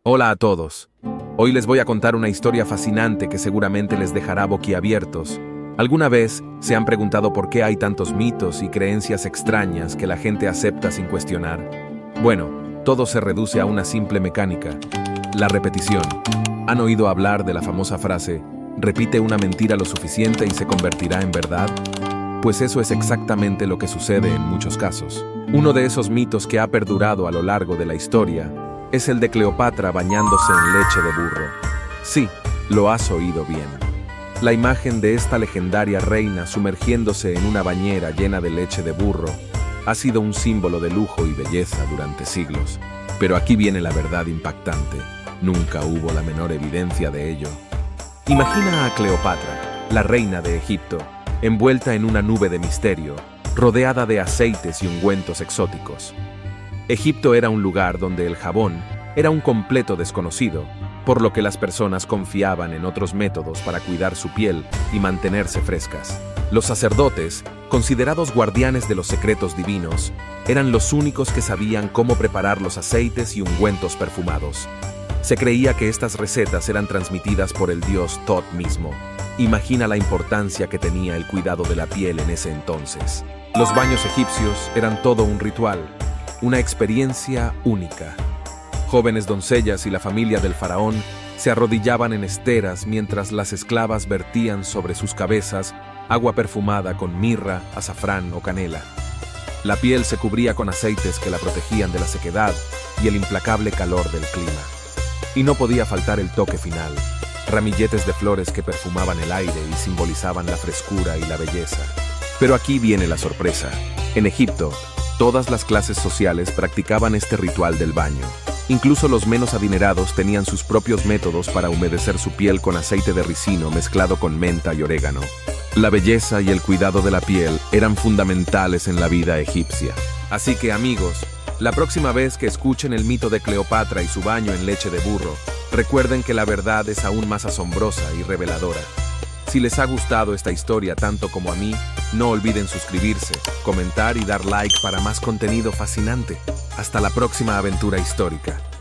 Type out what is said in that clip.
Hola a todos. Hoy les voy a contar una historia fascinante que seguramente les dejará boquiabiertos. ¿Alguna vez se han preguntado por qué hay tantos mitos y creencias extrañas que la gente acepta sin cuestionar? Bueno, todo se reduce a una simple mecánica: la repetición. ¿Han oído hablar de la famosa frase, repite una mentira lo suficiente y se convertirá en verdad? Pues eso es exactamente lo que sucede en muchos casos. Uno de esos mitos que ha perdurado a lo largo de la historia es el de Cleopatra bañándose en leche de burro. Sí, lo has oído bien. La imagen de esta legendaria reina sumergiéndose en una bañera llena de leche de burro ha sido un símbolo de lujo y belleza durante siglos. Pero aquí viene la verdad impactante. Nunca hubo la menor evidencia de ello. Imagina a Cleopatra, la reina de Egipto, envuelta en una nube de misterio, rodeada de aceites y ungüentos exóticos. Egipto era un lugar donde el jabón era un completo desconocido, por lo que las personas confiaban en otros métodos para cuidar su piel y mantenerse frescas. Los sacerdotes, considerados guardianes de los secretos divinos, eran los únicos que sabían cómo preparar los aceites y ungüentos perfumados. Se creía que estas recetas eran transmitidas por el dios Tot mismo. Imagina la importancia que tenía el cuidado de la piel en ese entonces. Los baños egipcios eran todo un ritual, una experiencia única. Jóvenes doncellas y la familia del faraón se arrodillaban en esteras mientras las esclavas vertían sobre sus cabezas agua perfumada con mirra, azafrán o canela. La piel se cubría con aceites que la protegían de la sequedad y el implacable calor del clima. Y no podía faltar el toque final: ramilletes de flores que perfumaban el aire y simbolizaban la frescura y la belleza. Pero aquí viene la sorpresa. En Egipto, todas las clases sociales practicaban este ritual del baño. Incluso los menos adinerados tenían sus propios métodos para humedecer su piel con aceite de ricino mezclado con menta y orégano. La belleza y el cuidado de la piel eran fundamentales en la vida egipcia. Así que, amigos, la próxima vez que escuchen el mito de Cleopatra y su baño en leche de burro, recuerden que la verdad es aún más asombrosa y reveladora. Si les ha gustado esta historia tanto como a mí, no olviden suscribirse, comentar y dar like para más contenido fascinante. Hasta la próxima aventura histórica.